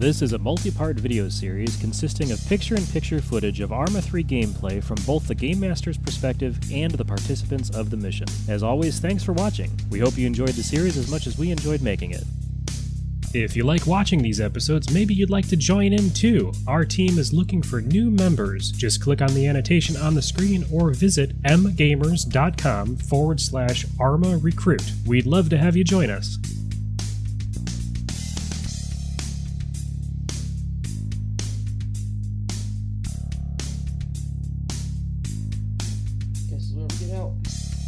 This is a multi-part video series consisting of picture-in-picture footage of Arma 3 gameplay from both the Game Master's perspective and the participants of the mission. As always, thanks for watching. We hope you enjoyed the series as much as we enjoyed making it. If you like watching these episodes, maybe you'd like to join in too. Our team is looking for new members. Just click on the annotation on the screen or visit mgamers.com/Arma Recruit. We'd love to have you join us. Guess is where we get out.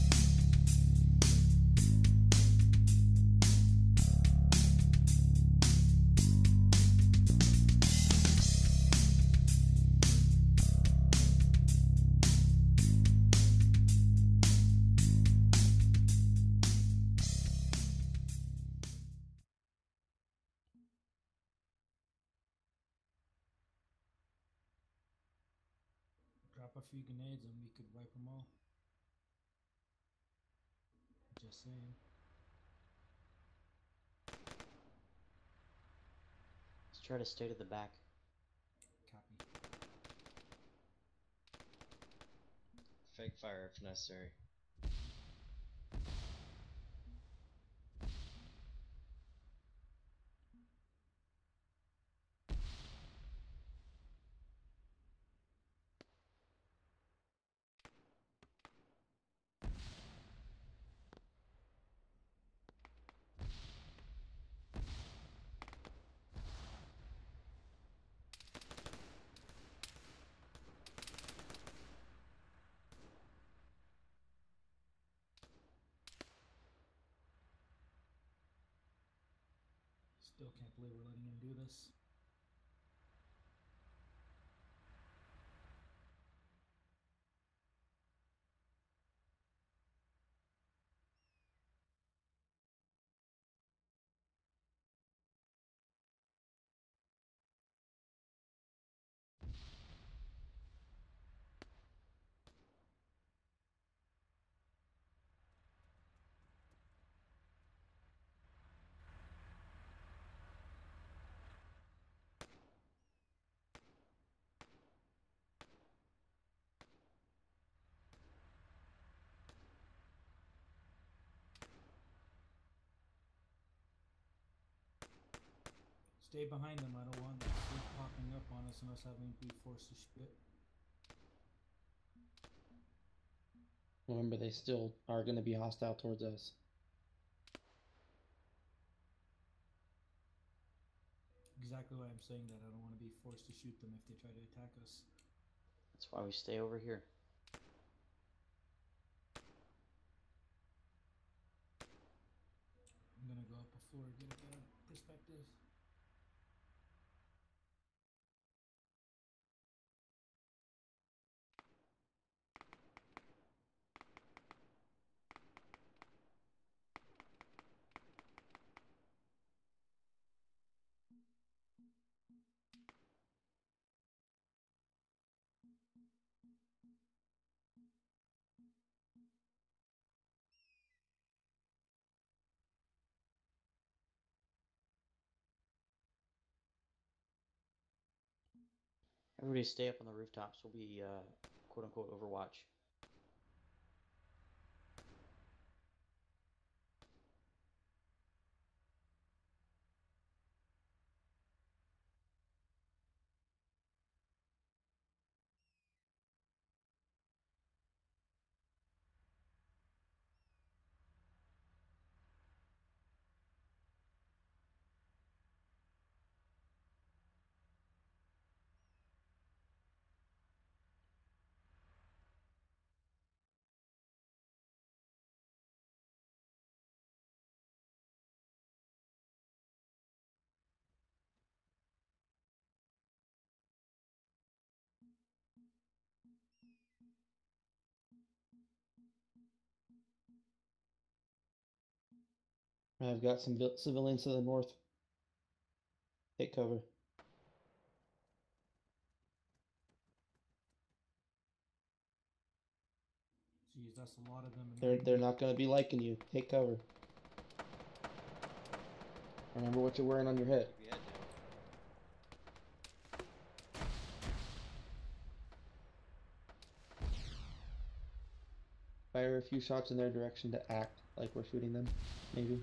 Drop a few grenades and we could wipe them all. Just saying. Let's try to stay to the back. Copy. Fake fire if necessary. Still can't believe we're letting him do this. Stay behind them. I don't want them popping up on us and us having to be forced to split. Remember, they still are going to be hostile towards us. Exactly why I'm saying that. I don't want to be forced to shoot them if they try to attack us. That's why we stay over here. I'm gonna go up a floor and get a better perspective. Everybody stay up on the rooftops. We'll be, quote-unquote, Overwatch. I've got some civilians to the north. Take cover. Jeez, that's a lot of them. They're not going to be liking you. Take cover. Remember what you're wearing on your head. Yeah, few shots in their direction to act like we're shooting them, maybe.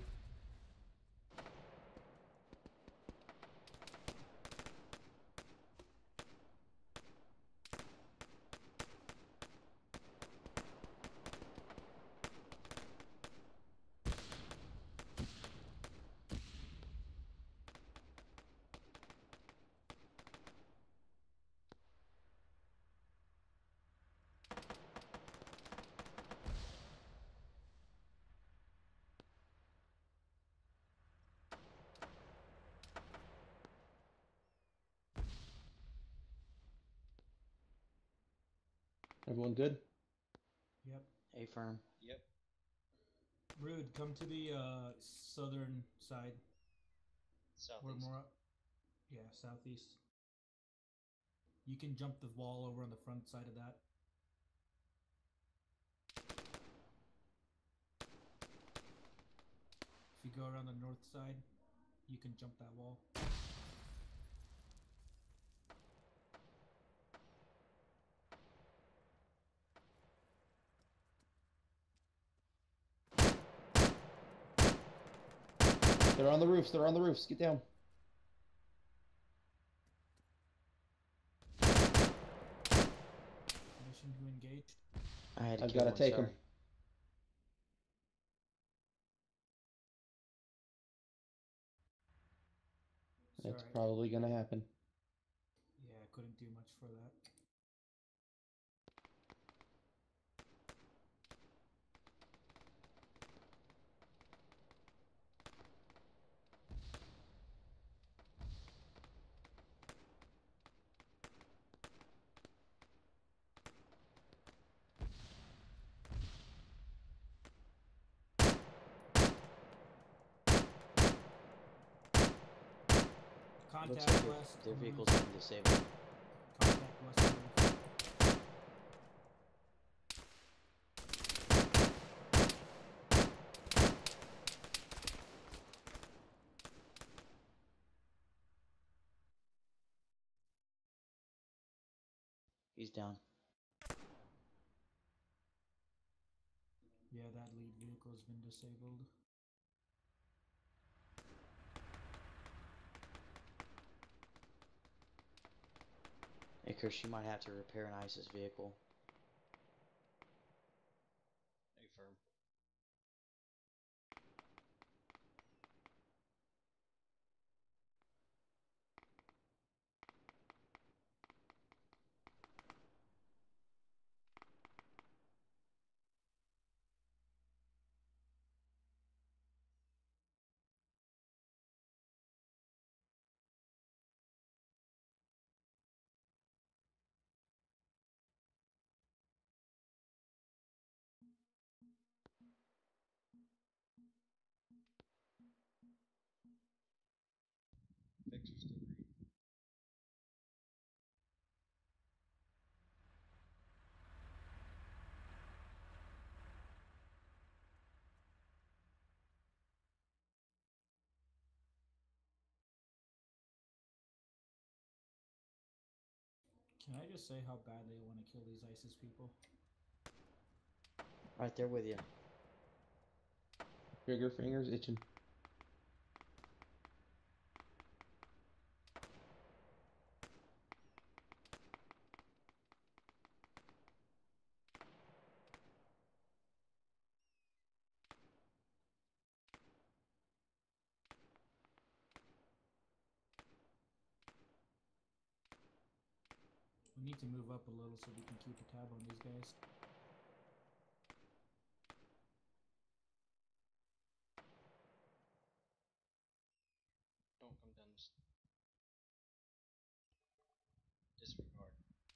Everyone good? Yep. A firm. Yep. Rude, come to the southern side. Or Southeast. more. Yeah, southeast. You can jump the wall over on the front side of that. If you go around the north side, you can jump that wall. They're on the roofs. They're on the roofs. Get down. Mission to engage. I had to I've kill got to one, take sorry. him. It's Alright. probably gonna happen. Yeah, I couldn't do much for that. Looks Contact like west. their on the vehicle's roof. been disabled. Contact west. On the roof. He's down. Yeah, that lead vehicle has been disabled. Hey, Chris, you might have to repair an ISIS vehicle. A firm. Fixer's still green. Can I just say how bad they want to kill these ISIS people? Right there with you. Trigger fingers itching. We need to move up a little so we can keep a tab on these guys. Don't come down this. Disregard.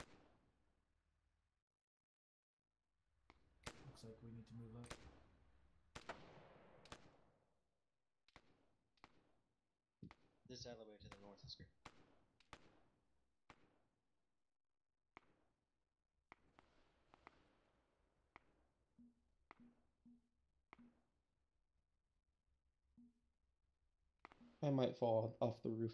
Looks like we need to move up. This alleyway to the north is green. I might fall off the roof.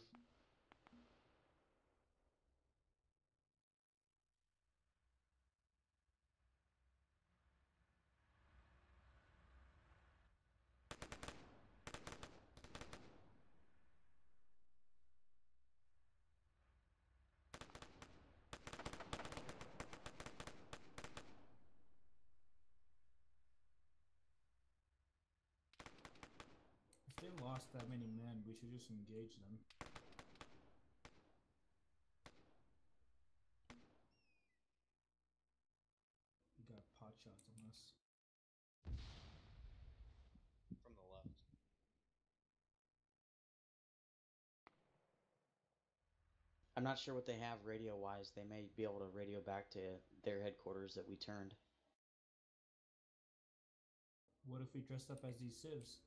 they lost that many men, we should just engage them. We got pot shots on us. From the left. I'm not sure what they have radio-wise. They may be able to radio back to their headquarters that we turned. What if we dressed up as these civs?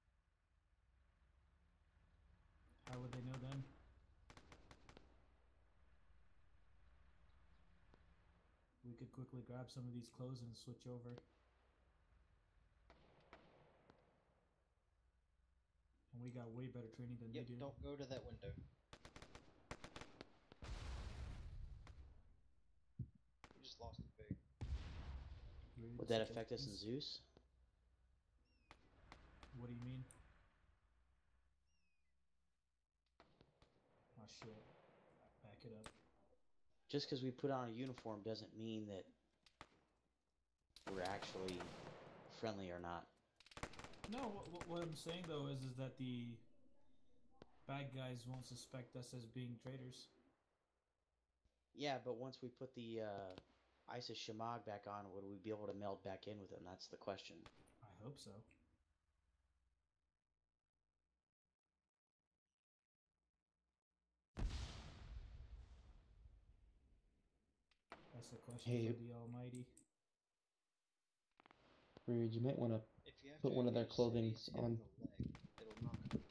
How would they know then? We could quickly grab some of these clothes and switch over. And we got way better training than Yep, they do. don't go to that window. We just lost a pig. Would that affect us in Zeus? What do you mean? Oh shit. Back it up. Just because we put on a uniform doesn't mean that we're actually friendly or not. No, what I'm saying though is that the bad guys won't suspect us as being traitors. Yeah, but once we put the ISIS Shemagh back on, would we be able to meld back in with them? That's the question. I hope so. That's the question Hey. for the Almighty. Rude, you might want to If you have put to one of their engage clothing cities in on. the leg, it'll knock them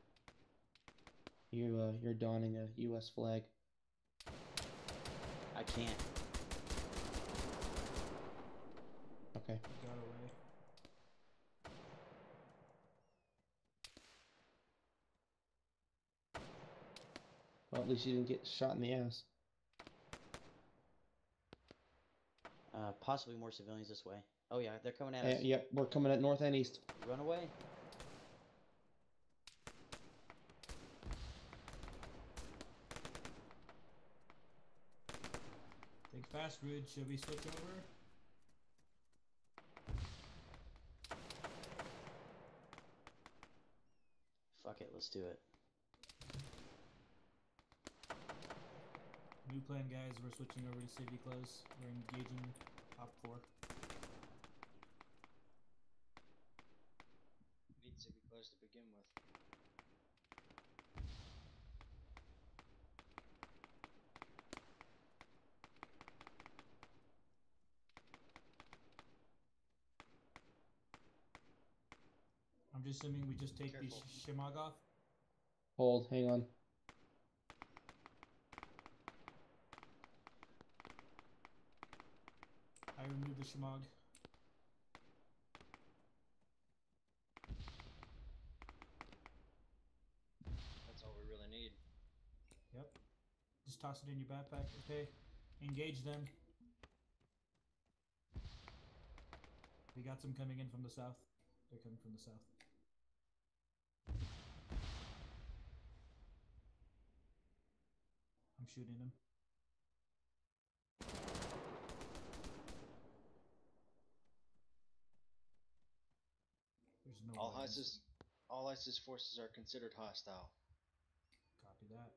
out. You're donning a U.S. flag. I can't. Okay. He got away. Well, at least you didn't get shot in the ass. Possibly more civilians this way. Oh yeah, they're coming at us. Yep, we're coming at north and east. Run away. Think fast, Rude. Should we switch over? Fuck it, let's do it. New plan, guys. We're switching over to city close. We're engaging top 4. Needs to be closed to begin with. I'm just assuming we just take Careful. the Shemagh off. Hold, hang on. I removed the Shemagh. That's all we really need. Yep. Just toss it in your backpack. Okay. Engage them. We got some coming in from the south. They're coming from the south. I'm shooting them. There's no All weapons. ISIS forces are considered hostile. Copy that.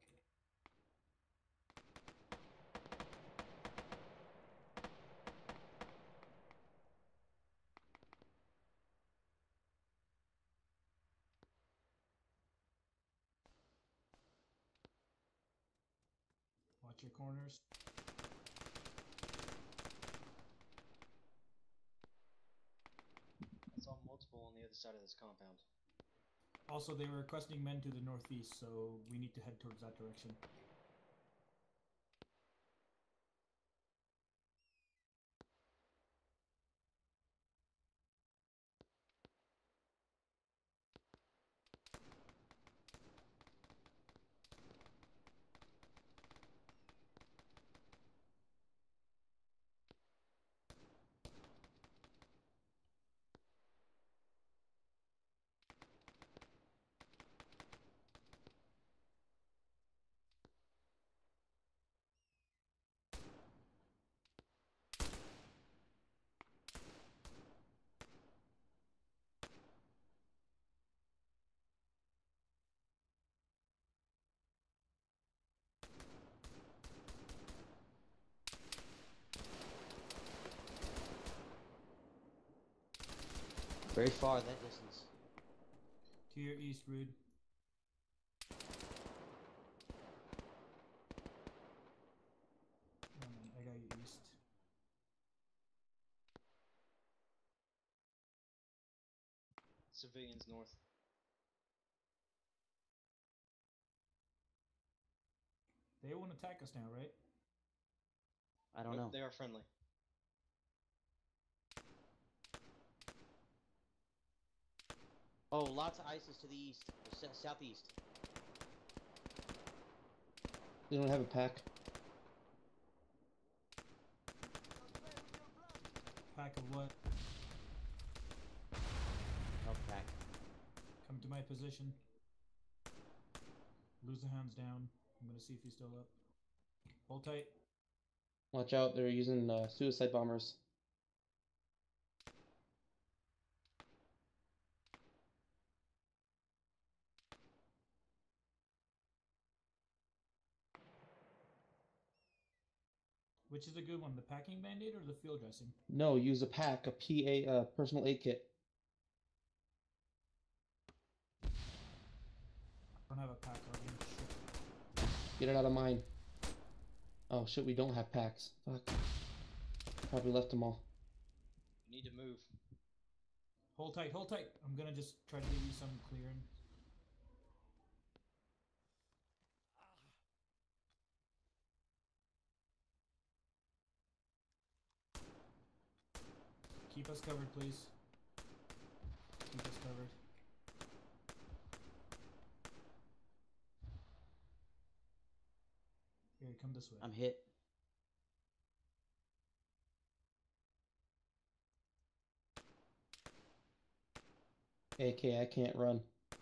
Watch your corners. I saw multiple on the other side of this compound. Also, they were requesting men to the northeast, so we need to head towards that direction. Very far that distance. To your east, Rude. Oh, man, I got you east. Civilians north. They won't attack us now, right? I don't know. They are friendly. Oh, lots of ISIS to the east, or southeast. They don't have a pack. Pack of what? No pack. Come to my position. Lose the hands down. I'm gonna see if he's still up. Hold tight. Watch out, they're using suicide bombers. Which is a good one, the packing band-aid or the field dressing? No, use a pack, a PA, personal aid kit. I don't have a pack already. Shit. Get it out of mine. Oh shit, we don't have packs. Fuck. Probably left them all. You need to move. Hold tight, hold tight. I'm gonna just try to give you some clearing. Keep us covered, please. Keep us covered. Here, come this way. I'm hit. AK, I can't run.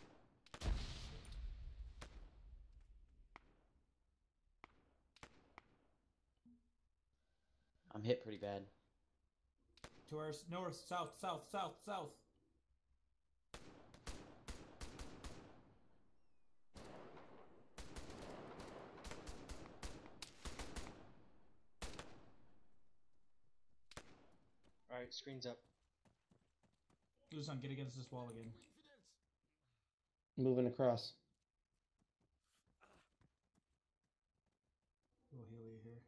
I'm hit pretty bad. To our north, south, south, south, south. Alright, screen's up. Luzon, get against this wall again. Moving across. We'll heal you here.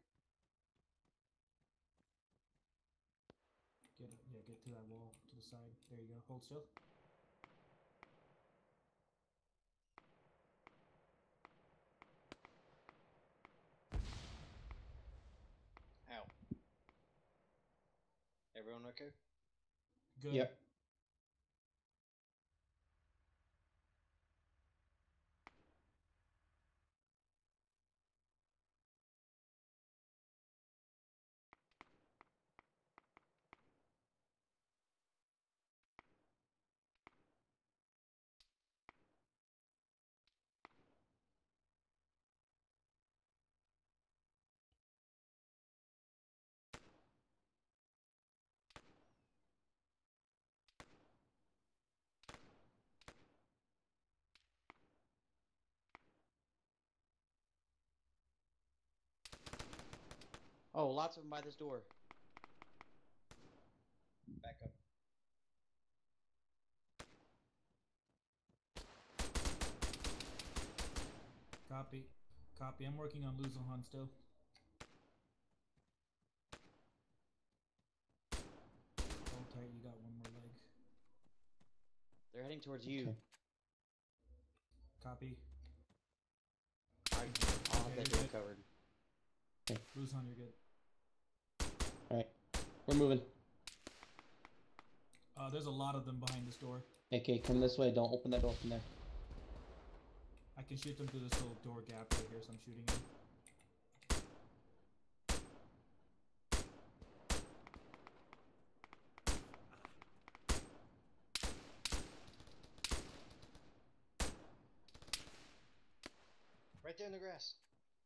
Get to that wall, to the side. There you go. Hold still. Ow. Everyone okay? Good. Yep. Oh, lots of them by this door. Back up. Copy. Copy. I'm working on Luzon still. Hold tight. You got one more leg. They're heading towards you. Okay. Copy. I'll have that you're door good. covered. Luzon, you're good. Alright. We're moving. There's a lot of them behind this door. AK, come this way. Don't open that door from there. I can shoot them through this little door gap right here, so I'm shooting them. Right there in the grass.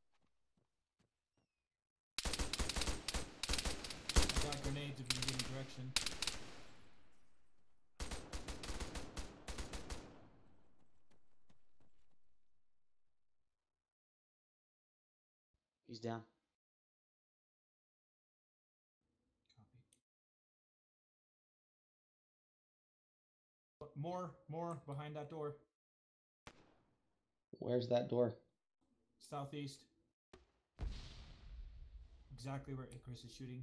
I got grenades if you can give me direction. He's down. More behind that door. Where's that door? Southeast. Exactly where Icarus is shooting.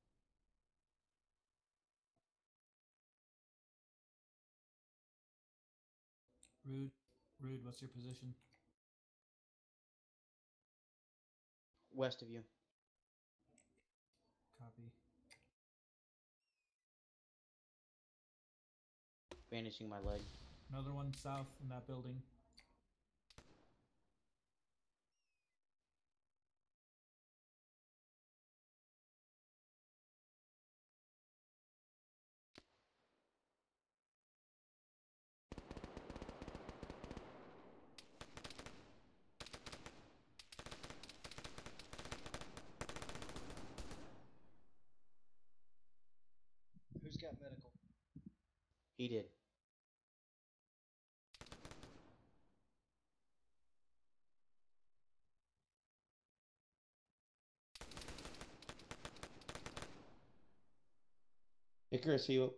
Rude, what's your position? West of you. Copy. Bandaging my leg. Another one south in that building. Who's got medical? He did. Icarus, are you?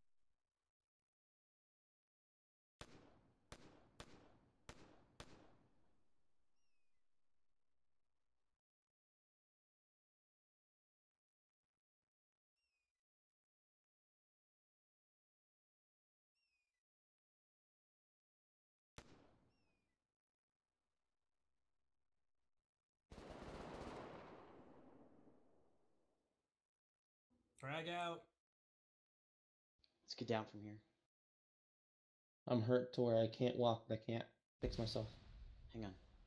Frag out. Let's get down from here. I'm hurt to where I can't walk, but I can't fix myself. Hang on.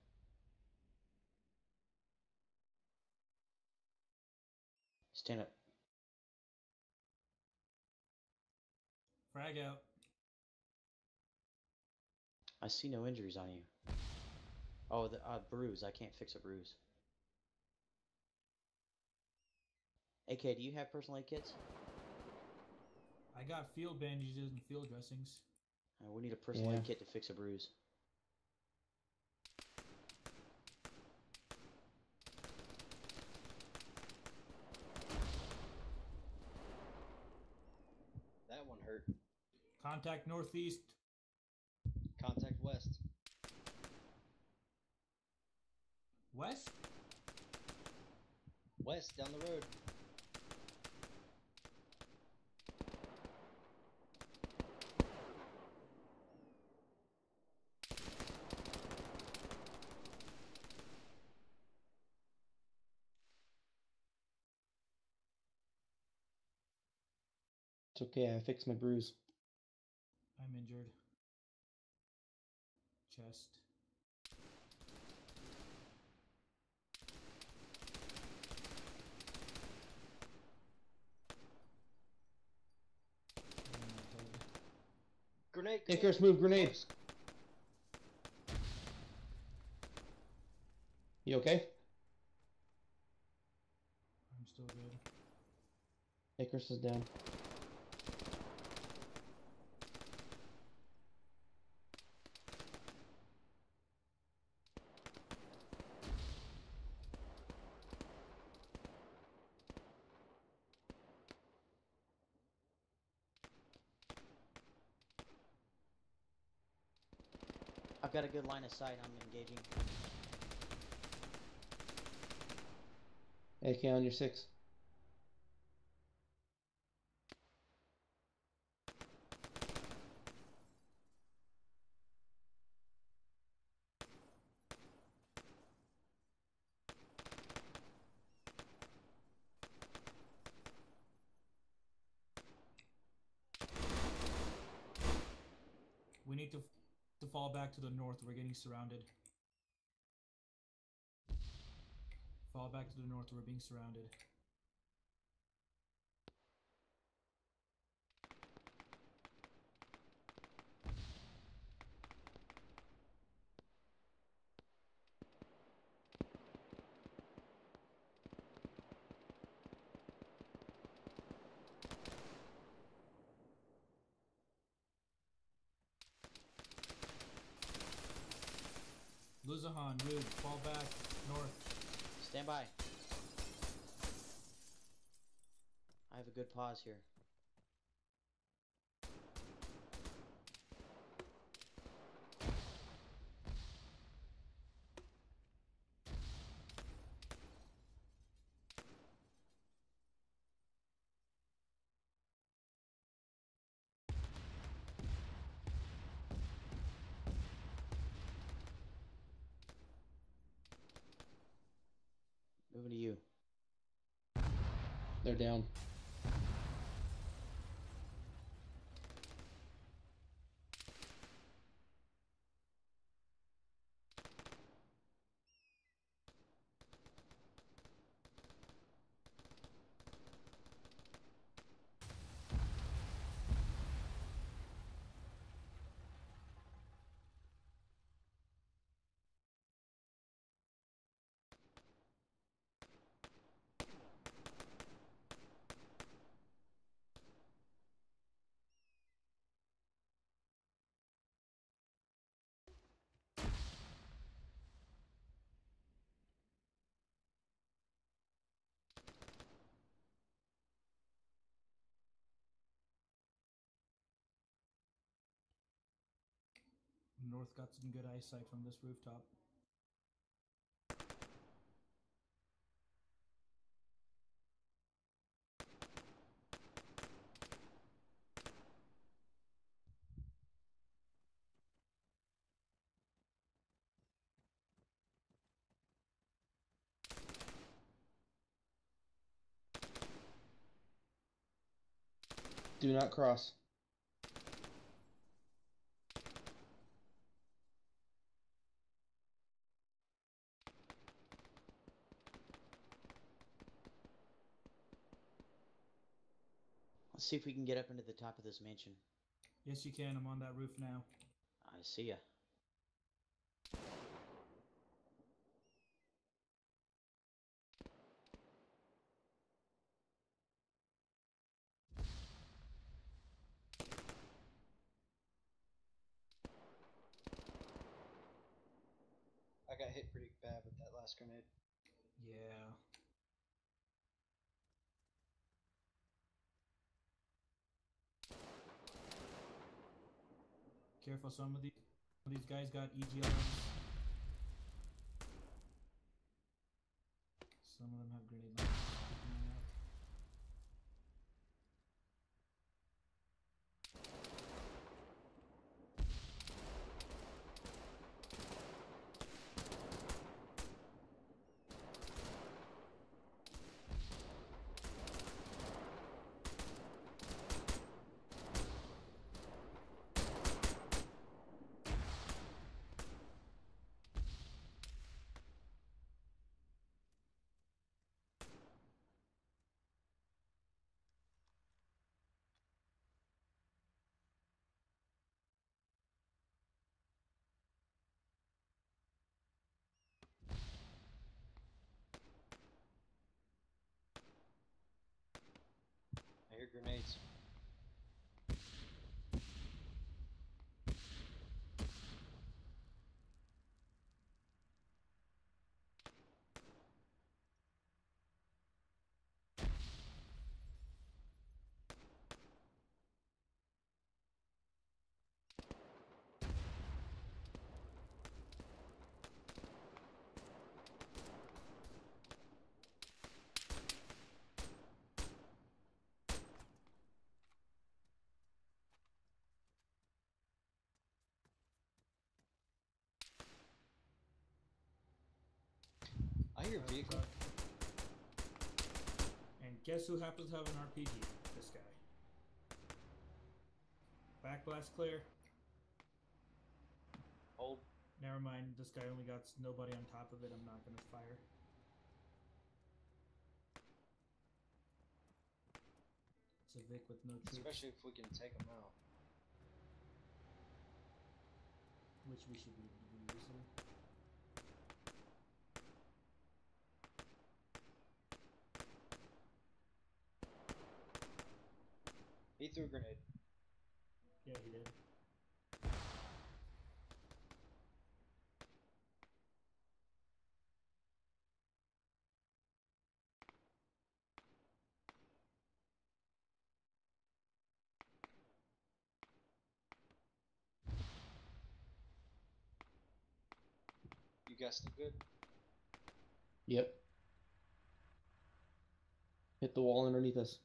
Stand up. Frag out. I see no injuries on you. Oh, the bruise. I can't fix a bruise. AK, do you have personal aid kits? I got field bandages and field dressings. We need a personal aid Yeah. kit to fix a bruise. That one hurt. Contact northeast. Contact west. West? West, down the road. It's okay, I fixed my bruise. I'm injured. Chest. Grenade. Icarus, move, grenade. Close. You okay? I'm still good. Icarus is down. I've got a good line of sight. I'm engaging. AK on your 6. We need to fall back to the north. We're getting surrounded. Fall back to the north. We're being surrounded. Luzahan, Rude, fall back north. Stand by. I have a good pause here. Moving to you. They're down. North got some good eyesight from this rooftop. Do not cross. Let's see if we can get up into the top of this mansion. Yes, you can. I'm on that roof now. I see ya. I got hit pretty bad with that last grenade. Yeah. Careful, some of these guys got EGLs. Some of them have grenade launchers. Keep an eye out. I hear grenades. I hear a vehicle. And guess who happens to have an RPG? This guy. Backblast clear. Hold. Never mind, this guy only got nobody on top of it. I'm not gonna fire. It's a Vic with no troops. Especially if we can take them out. Which we should be able to do easily. He threw a grenade. Yeah, he did. You guys still good? Yep. Hit the wall underneath us.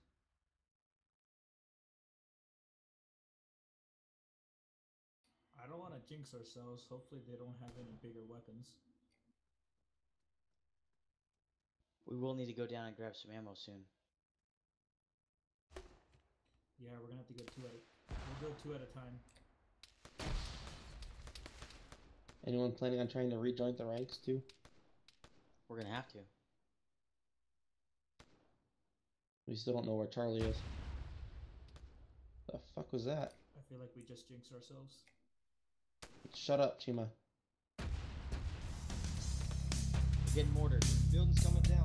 I don't want to jinx ourselves. Hopefully they don't have any bigger weapons. We will need to go down and grab some ammo soon. Yeah, we're gonna have to go we'll go 2 at a time. Anyone planning on trying to rejoin the ranks too? We're gonna have to. We still don't know where Charlie is. The fuck was that? I feel like we just jinxed ourselves. Shut up, Chima. Getting mortared. Building's coming down.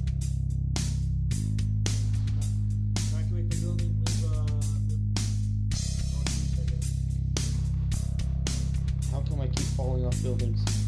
Evacuate the building, move northeast, I guess. How come I keep falling off buildings?